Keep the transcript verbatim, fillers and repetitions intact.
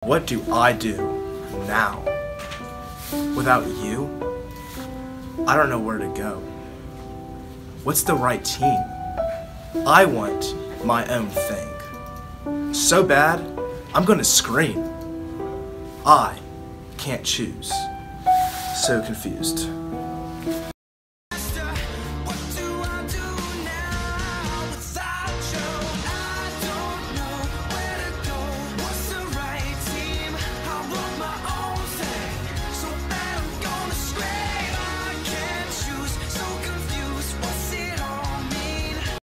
What do I do now? Without you, I don't know where to go. What's the right team? I want my own thing. So bad, I'm gonna scream. I can't choose. So confused.